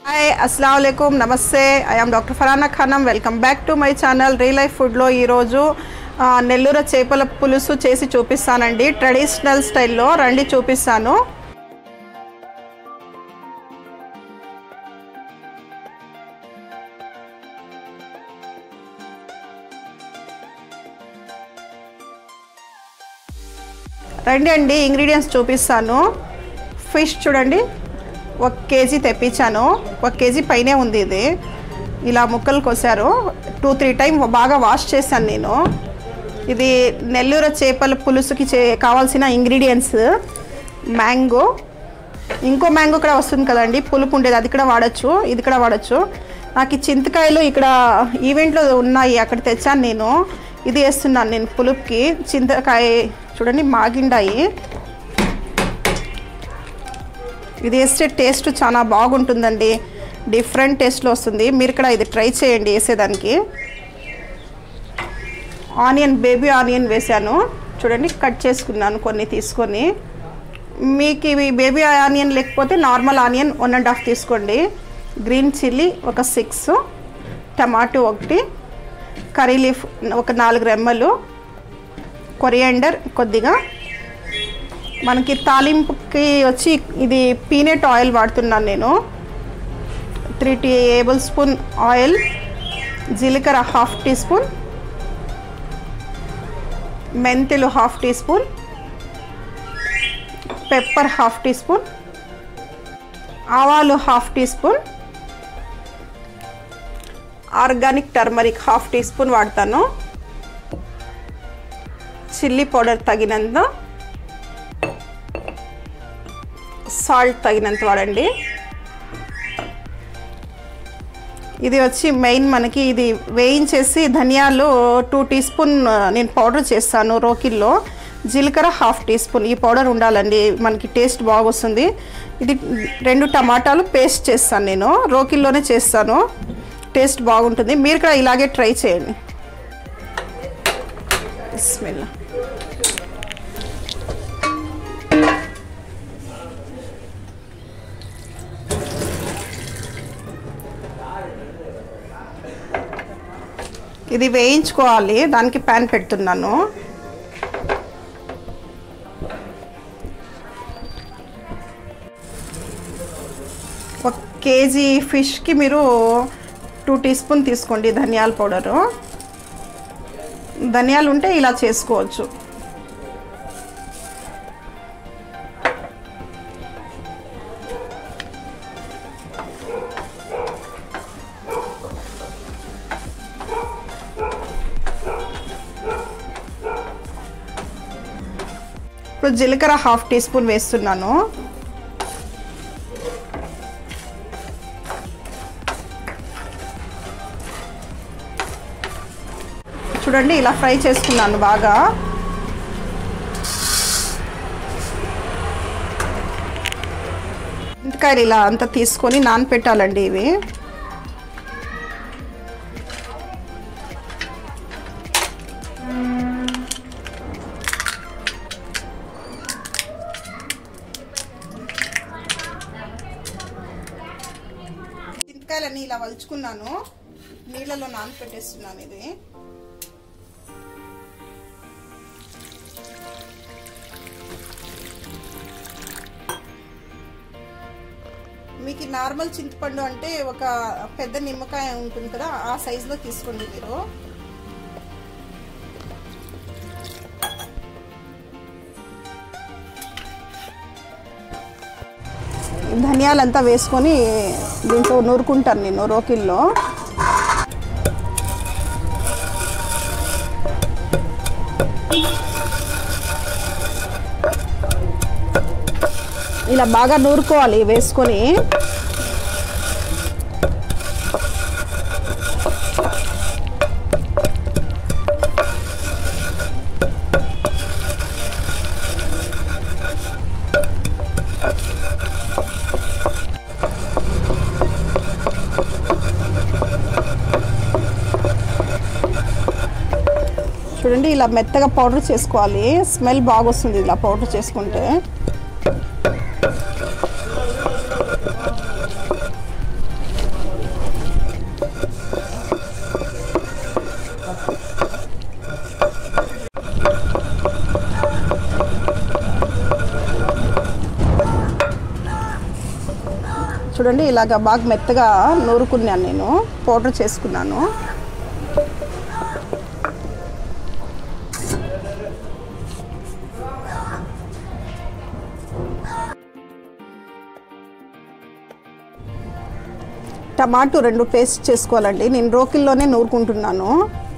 हाय अस्सलाम वालेकुम नमस्ते I am doctor Farana Khanam welcome back to my channel real life food లో ఈ రోజు నెల్లూరు చేపల పులుసు చేసి చూపిస్తానండి ట్రెడిషనల్ స్టైల్లో రండి చూపిస్తాను రండి అండి ఇంగ్రీడియెంట్స్ చూపిస్తాను ఫిష్ చూడండి 1 కేజీ తెప్పించాను 1 కేజీ పైనే ఉంది ఇది ఇలా ముక్కలు కోసారు 2-3 టైం బాగా వాష్ చేశాను నేను ఇది నెల్లూరు చేపల పులుసుకి కావాల్సిన ఇంగ్రీడియెంట్స్ మ్యాంగో ఇంకో మ్యాంగో కూడా వస్తుంది కదండి పులుపు ఉండేది అది కూడా వాడచ్చు ఇది కూడా వాడచ్చు నాకు ఈ చింతకాయలు ఇక్కడ ఈవెంట్లో ఉన్నాయి అక్కడ తెచ్చాను నేను ఇది వేస్తున్నాను నేను పులుపుకి చింతకాయ చూడండి మాగిండాయి ఇది వేస్తే టేస్ట్ చాలా బాగుంటుందండి డిఫరెంట్ టేస్ట్లో వస్తుంది మీరు కూడా ఇది ట్రై చేయండి వేసేదానికి ఆనియన్ బేబీ ఆనియన్ వేసాను చూడండి కట్ చేసుకున్నాను కొన్ని తీసుకొని మీకు ఇవి బేబీ ఆనియన్ లేకపోతే నార్మల్ ఆనియన్ 1.5 తీసుకోండి గ్రీన్ చిల్లీ ఒక 6 టమాటో 1 కర్రీ లీఫ్ ఒక 4 రెమ్మలు కొరియాండర్ కొద్దిగా మనకి తాలింపుకి వచ్చి ఇది పీనట్ ఆయిల్ వాడుతున్నాను నేను 3 టేబుల్ స్పూన్ ఆయిల్ జీలకర్ర 1/2 టీ స్పూన్ మెంతులు 1/2 teaspoon pepper 1/2 teaspoon ఆవాలు 1/2 teaspoon organic turmeric 1/2 teaspoon వాడతాను చిల్లీ పౌడర్ తగినంత సాల్ట్ తగినంత వాడండి ఇది వచ్చి మెయిన్ మనకి ఇది వేయించేసి ధనియాలు 2 టీ స్పూన్ నేను పౌడర్ చేస్తాను రోకిల్లో జీలకర్ర 1/2 టీ స్పూన్ ఈ పౌడర్ ఉండాలండి మనకి టేస్ట్ బాగొస్తుంది ఇది 2 టమాటాలు పేస్ట్ చేస్తాను నేను రోకిల్లోనే చేస్తాను టేస్ట్ బాగుంటుంది మీరు కూడా ఇలాగే ట్రై చేయండి బిస్మిల్లా ఇది వేయించుకోవాలి దానికి ప్యాన్ పెడుతున్నాను ఒక కేజీ ఫిష్కి మీరు 2 టీ స్పూన్ తీసుకోండి ధనియాల పౌడరు ధనియాలు ఉంటే ఇలా చేసుకోవచ్చు ఇప్పుడు జీలకర్ర 1/2 టీ స్పూన్ వేస్తున్నాను చూడండి ఇలా ఫ్రై చేసుకున్నాను బాగా చింతకాయలు ఇలా అంతా తీసుకొని నానపెట్టాలండి ఇవి చింతకాయలన్నీ ఇలా వలుచుకున్నాను నీళ్ళలో నానపెట్టేస్తున్నాను ఇది మీకు నార్మల్ చింతపండు అంటే ఒక పెద్ద నిమ్మకాయ ఉంటుంది కదా ఆ సైజులో తీసుకోండి మీరు ధనియాలంతా వేసుకొని దీంట్లో నూరుకుంటాను నేను రోకిల్లో ఇలా బాగా నూరుకోవాలి వేసుకొని చూడండి ఇలా మెత్తగా పౌడర్ చేసుకోవాలి స్మెల్ బాగా వస్తుంది ఇలా పౌడర్ చేసుకుంటే చూడండి ఇలాగ బాగా మెత్తగా నూరుకున్నాను, నేను పౌడర్ చేసుకున్నాను. టమాటో 2 పేస్ట్ చేసుకోవాలండి. నేను రోకిల్లోనే నూరుకుంటున్నాను.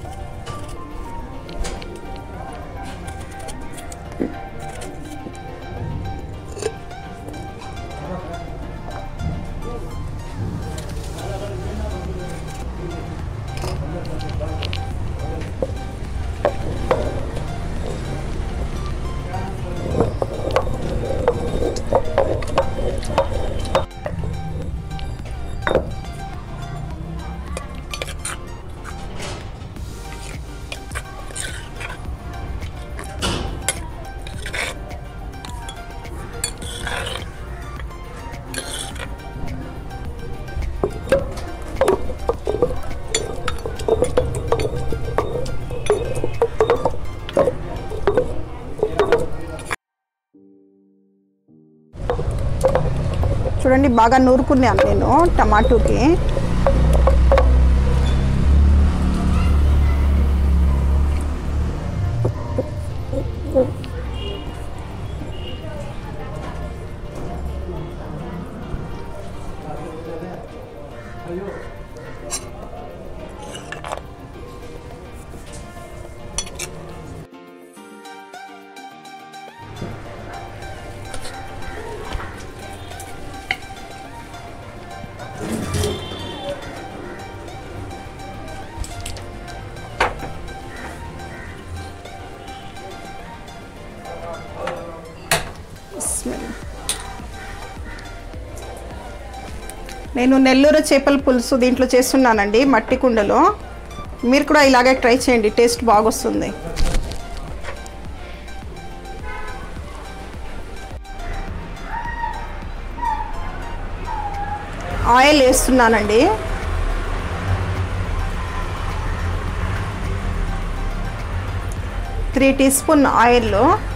చూడండి బాగా నూరుకున్నాను నేను టమాటోకి. నేను నెల్లూరు చేపల పులుసు దీంట్లో చేస్తున్నానండి, మట్టి కుండలో. మీరు కూడా ఇలాగే ట్రై చేయండి, టేస్ట్ బాగొస్తుంది. ఆయిల్ వేస్తున్నానండి. Three teaspoon oil.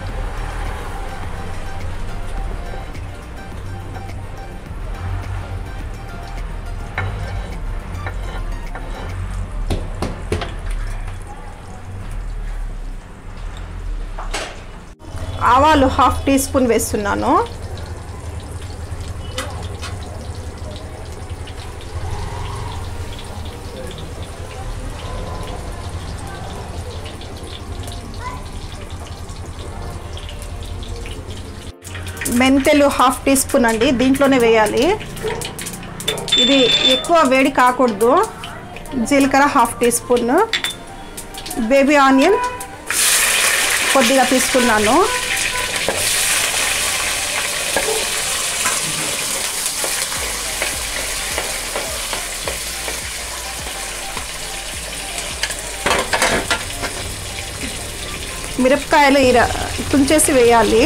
ఆవాలు 1/2 టీ స్పూన్ వేస్తున్నాను. మెంతులు 1/2 టీ స్పూన్ అండి, దీంట్లోనే వేయాలి. ఇది ఎక్కువ వేడి కాకూడదు. జీలకర్ర 1/2 టీ స్పూన్. బేబీ ఆనియన్ కొద్దిగా తీసుకున్నాను. మిరపకాయలు తుంచేసి వేయాలి.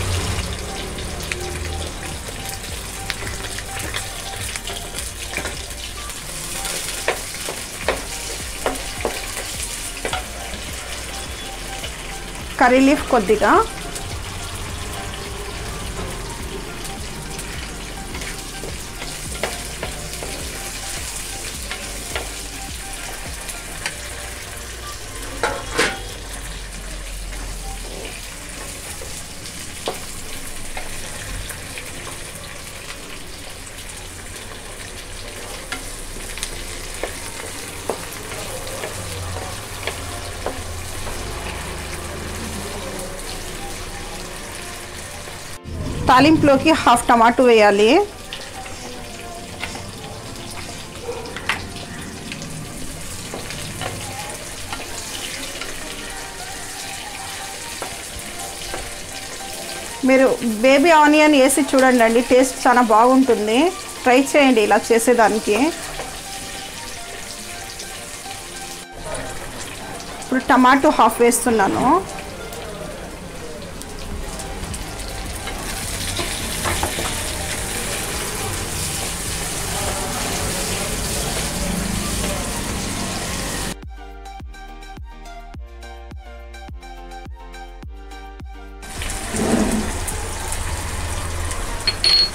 కర్రీ లీఫ్ కొద్దిగా. తాలింపులోకి 1/2 టమాటో వేయాలి. మీరు బేబీ ఆనియన్ వేసి చూడండి, టేస్ట్ చాలా బాగుంటుంది. ట్రై చేయండి ఇలా చేసేదానికి. ఇప్పుడు టమాటో 1/2 వేస్తున్నాను.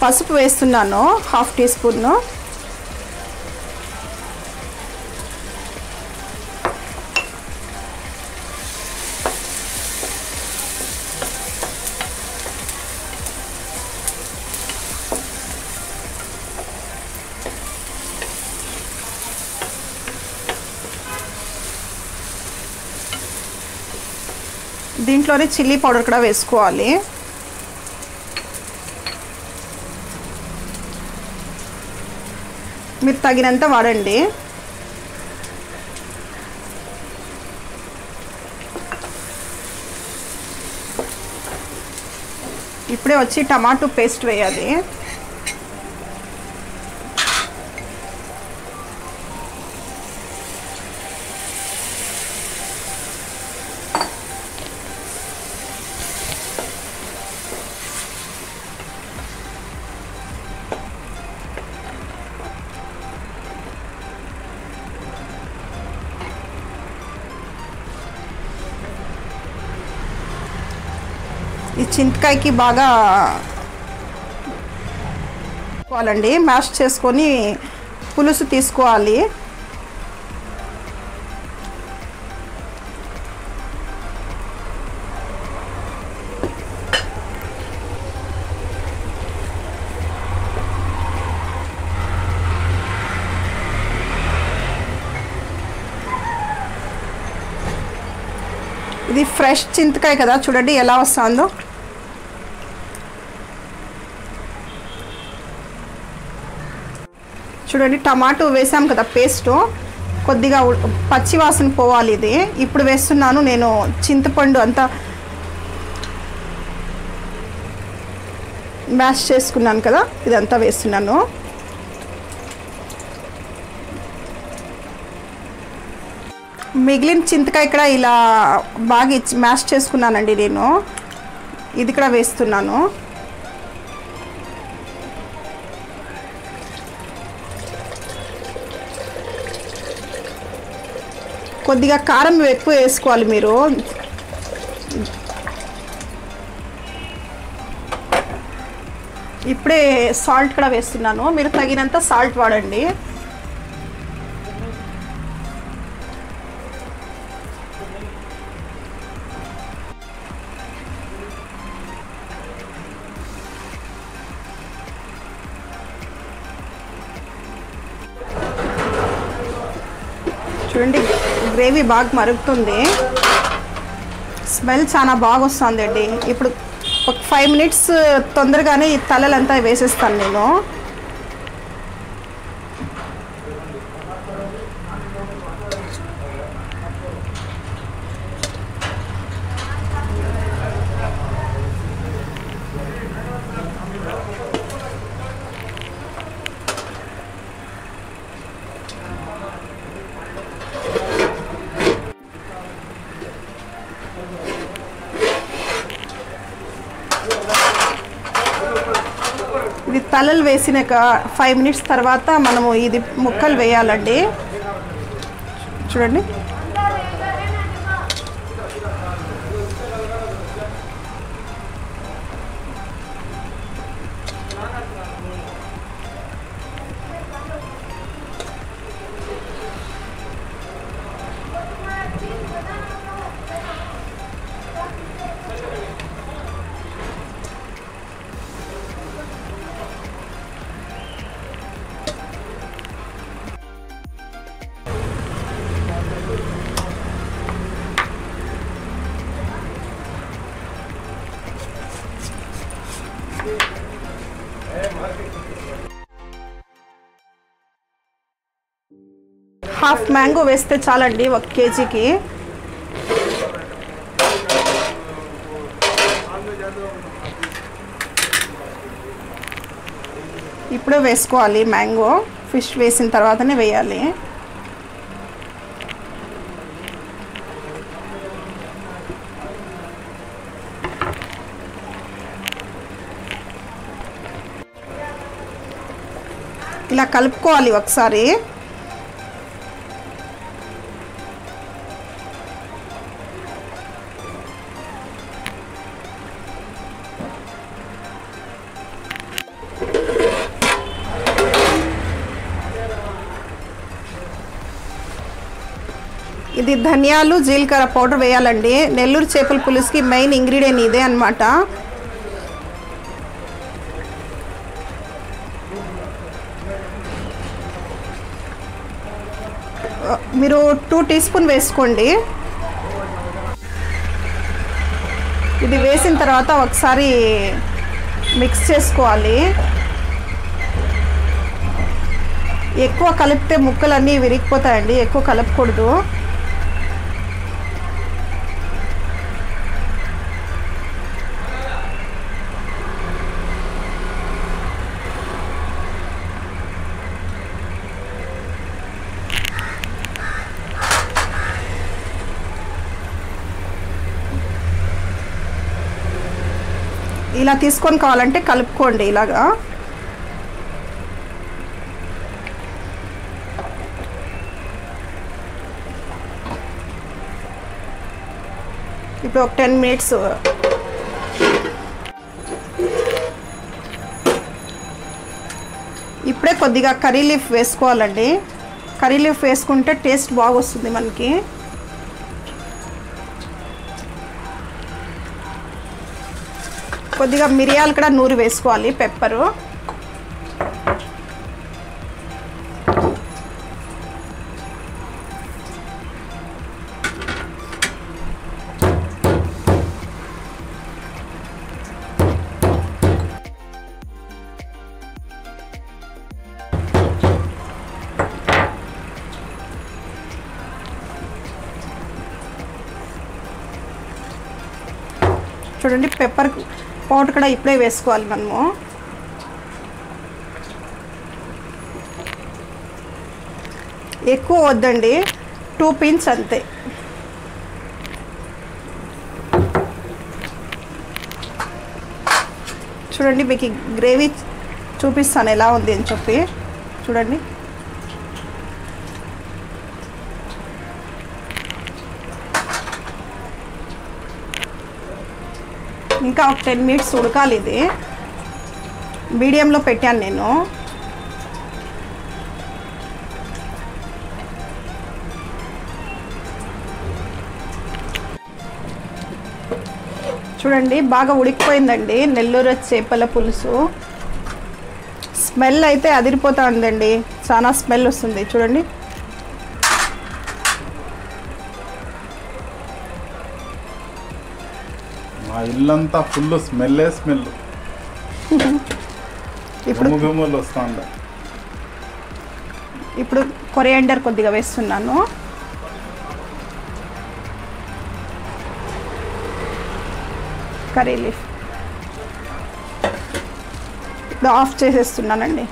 పసుపు వేస్తున్నాను, 1/2 టీ స్పూన్. దీంట్లోనే చిల్లీ పౌడర్ కూడా వేసుకోవాలి. మీరు తగినంత వాడండి. ఇప్పుడే వచ్చి టమాటో పేస్ట్ వేయాలి. ఈ చింతకాయకి బాగా తీసుకోవాలండి, మ్యాష్ చేసుకొని పులుసు తీసుకోవాలి. ఇది ఫ్రెష్ చింతకాయ కదా, చూడండి ఎలా వస్తుందో. చూడండి టమాటో వేసాం కదా పేస్ట్, కొద్దిగా పచ్చి వాసన పోవాలి ఇది. ఇప్పుడు వేస్తున్నాను నేను చింతపండు అంతా మ్యాష్ చేసుకున్నాను కదా, ఇదంతా వేస్తున్నాను. మిగిలిన చింతకాయ ఇక్కడ ఇలా బాగా మ్యాష్ చేసుకున్నానండి నేను, ఇది కూడా వేస్తున్నాను. కొద్దిగా కారం ఎక్కువ వేసుకోవాలి మీరు. ఇప్పుడే సాల్ట్ కూడా వేస్తున్నాను, మీరు తగినంత సాల్ట్ వాడండి. చూడండి గ్రేవీ బాగా మరుగుతుంది, స్మెల్ చాలా బాగా వస్తుందండి. ఇప్పుడు ఒక 5 మినిట్స్ తొందరగానే ఈ తలలంతా వేసేస్తాను నేను. ఇది తలలు వేసినాక 5 మినిట్స్ తర్వాత మనము ఇది ముక్కలు వేయాలండి. చూడండి హాఫ్ మ్యాంగో వేస్తే చాలండి 1 కేజీకి. ఇప్పుడే వేసుకోవాలి మ్యాంగో, ఫిష్ వేసిన తర్వాతనే వేయాలి. ఇలా కలుపుకోవాలి ఒకసారి. ఇది ధనియాలు జీలకర్ర పౌడర్ వేయాలండి. నెల్లూరు చేపల పులుసుకి మెయిన్ ఇంగ్రీడియంట్ ఇదే అన్నమాట. మీరు 2 టీ స్పూన్ వేసుకోండి. ఇది వేసిన తర్వాత ఒకసారి మిక్స్ చేసుకోవాలి. ఎక్కువ కలిపితే ముక్కలన్నీ విరిగిపోతాయండి, ఎక్కువ కలపకూడదు. ఇలా తీసుకొని కావాలంటే కలుపుకోండి ఇలాగా. ఇప్పుడు ఒక 10 మినిట్స్ ఇప్పుడే కొద్దిగా కర్రీ లీఫ్ వేసుకోవాలండి. కర్రీ లీఫ్ వేసుకుంటే టేస్ట్ బాగా వస్తుంది మనకి. కొద్దిగా మిరియాలు కూడా నూరు వేసుకోవాలి, పెప్పరు. చూడండి, పెప్పర్ పౌడర్ కూడా ఇప్పుడే వేసుకోవాలి మనము. ఎక్కువ వద్దండి, 2 పిన్స్ అంతే. చూడండి, మీకు గ్రేవీ చూపిస్తాను ఎలా ఉంది అని చెప్పి. చూడండి, ఇంకా ఒక 10 మినిట్స్ ఉడకాలి. ఇది మీడియంలో పెట్టాను నేను. చూడండి, బాగా ఉడికిపోయిందండి నెల్లూరు చేపల పులుసు. స్మెల్ అయితే అదిరిపోతుందండి, చాలా స్మెల్ వస్తుంది. చూడండి, మా ఇల్లంతా ఫుల్ స్మెల్. ఇప్పుడు కొరియాండర్ కొద్దిగా వేస్తున్నాను. కర్రీ లీఫ్ ఇప్పుడు ఆఫ్ చేసేస్తున్నానండి.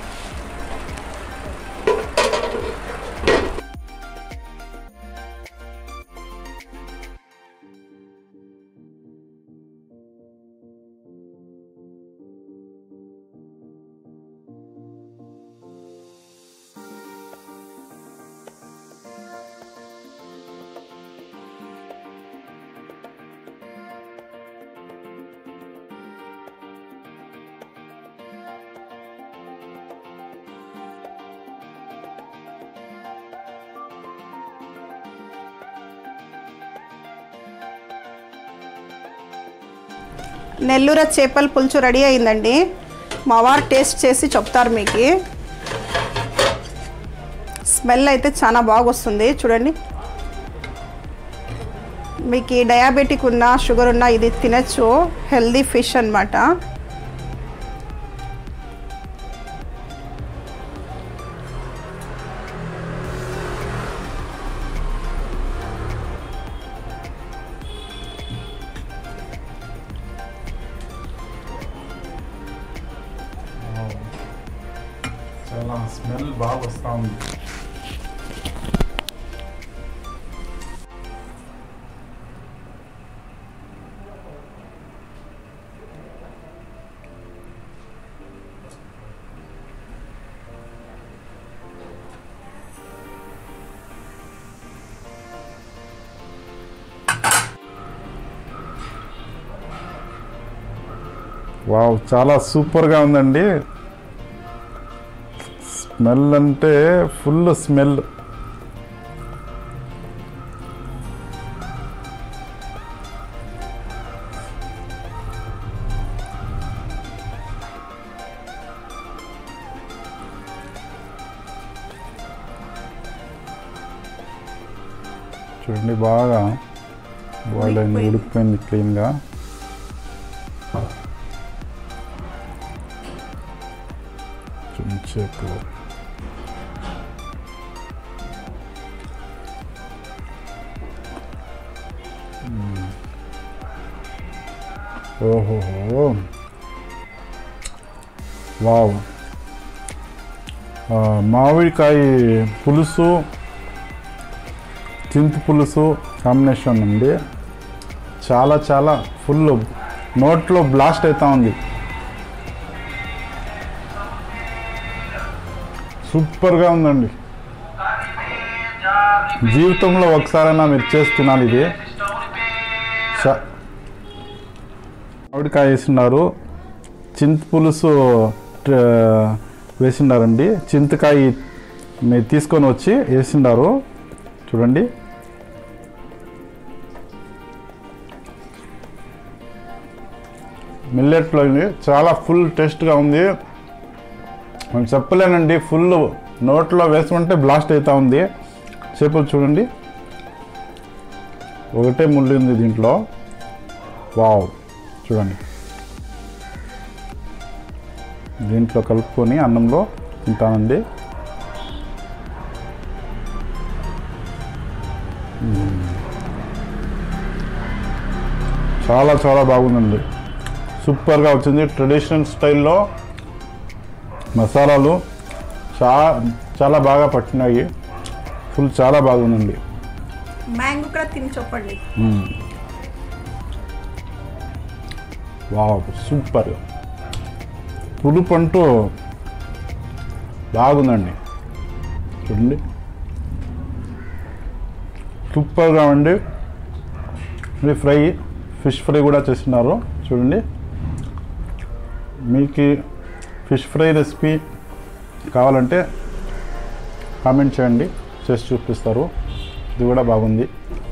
నెల్లూరు చేపల పులుసు రెడీ అయిందండి. మా వారు టేస్ట్ చేసి చెప్తారు మీకు. స్మెల్ అయితే చాలా బాగా వస్తుంది. చూడండి, మీకు డయాబెటిక్ ఉన్నా షుగర్ ఉన్నా ఇది తినచ్చు. హెల్దీ ఫిష్ అన్నమాట. చాలా స్మెల్ బాగా వస్తూ ఉంది. వావ్, చాలా సూపర్గా ఉందండి. స్మెల్ అంటే ఫుల్ స్మెల్. చూడండి బాగా బాయిల్ అయింది, ఉడికిపోయింది క్లీన్గా. చెంచేపు ఓహోహో, వావ్. మామిడికాయ పులుసు, చింత పులుసు కాంబినేషన్ ఉంది. చాలా చాలా ఫుల్ నోట్లో బ్లాస్ట్ అవుతా ఉంది. సూపర్గా ఉందండి. జీవితంలో ఒకసారైనా మీరు చేసి తినాలి ఇది. మామిడికాయ వేసినారు, చింత పులుసు వేసినారండి. చింతకాయ మీరు తీసుకొని వచ్చి వేసినారు చూడండి. మిల్లెట్లో చాలా ఫుల్ టేస్ట్గా ఉంది. మనం చెప్పలేనండి, ఫుల్ నోట్లో వేసుకుంటే బ్లాస్ట్ అవుతా ఉంది. చేపలు చూడండి, ఒకటే ముళ్ళు ఉంది దీంట్లో. వావ్, చూడండి. దీంట్లో కలుపుకొని అన్నంలో తింటానండి. చాలా చాలా బాగుందండి, సూపర్గా వచ్చింది. ట్రెడిషనల్ స్టైల్లో మసాలాలు చాలా బాగా పట్టినాయి. ఫుల్ చాలా బాగుందండి. మ్యాంగో కూడా తిని చెప్పండి. Wow, super. పులుపు అంటూ బాగుందండి. చూడండి, సూపర్గా ఉండి. ఇది ఫ్రై, ఫిష్ ఫ్రై కూడా చేస్తున్నారు చూడండి. మీకు ఫిష్ ఫ్రై రెసిపీ కావాలంటే కామెంట్ చేయండి, చేసి చూపిస్తారు. ఇది కూడా బాగుంది.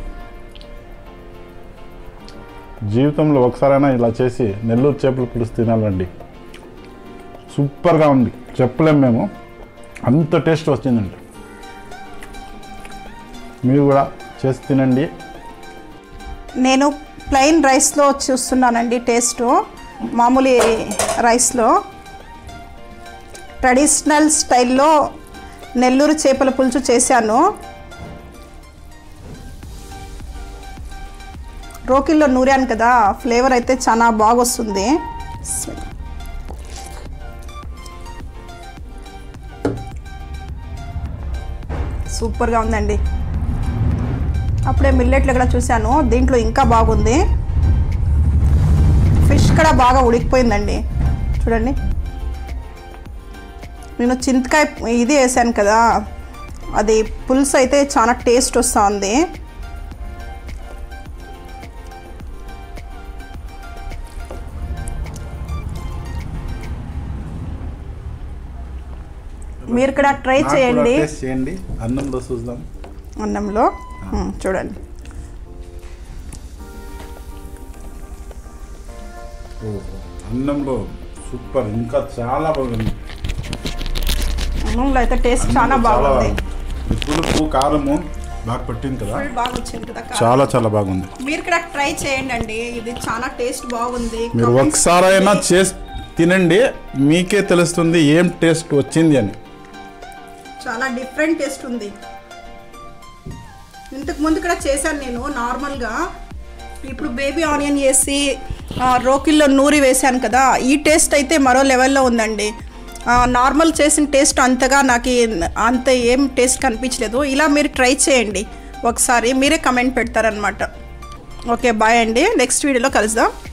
జీవితంలో ఒకసారైనా ఇలా చేసి నెల్లూరు చేపల పులుసు తినాలండి. సూపర్గా ఉంది, చెప్పలేము మేము, అంత టేస్ట్ వచ్చిందండి. మీరు కూడా చేసి తినండి. నేను ప్లెయిన్ రైస్లో చూస్తున్నానండి టేస్ట్. మామూలు రైస్లో ట్రెడిషనల్ స్టైల్లో నెల్లూరు చేపల పులుసు చేశాను. రోకిల్లో నూరాను కదా, ఫ్లేవర్ అయితే చాలా బాగా వస్తుంది. సూపర్గా ఉందండి. అప్పుడే మిల్లెట్లు కూడా చూశాను, దీంట్లో ఇంకా బాగుంది. ఫిష్ కూడా బాగా ఉడికిపోయిందండి చూడండి. నేను చింతకాయ ఇది వేసాను కదా, అది పులుసు అయితే చాలా టేస్ట్ వస్తుంది. మీరు కూడా ట్రై చేయండి. అన్నంలో చూద్దాం. అన్నంలో చూడండి. అన్నంలో సూపర్, ఇంకా చాలా బాగుంది. అన్నంలో అయితే టేస్ట్ చాలా బాగుంది. పులుపు కారము బాగా పట్టింది కదా, బాగా వచ్చింది కదా, చాలా చాలా బాగుంది. మీరు కూడా ట్రై చేయండి అండి, ఇది చాలా టేస్ట్ బాగుంది. మీరు ఒకసారైనా చేసి తినండి, మీకే తెలుస్తుంది ఏం టేస్ట్ వచ్చింది అని. చాలా డిఫరెంట్ టేస్ట్ ఉంది. ఇంతకు ముందు కూడా చేశాను నేను నార్మల్గా. ఇప్పుడు బేబీ ఆనియన్ వేసి రోకిల్లో నూరి వేసాను కదా, ఈ టేస్ట్ అయితే మరో లెవెల్లో ఉందండి. నార్మల్ చేసిన టేస్ట్ అంతగా నాకు అంత ఏం టేస్ట్ కనిపించలేదు. ఇలా మీరు ట్రై చేయండి ఒకసారి, మీరే కమెంట్ పెడతారనమాట. ఓకే, బాయ్ అండి, నెక్స్ట్ వీడియోలో కలుద్దాం.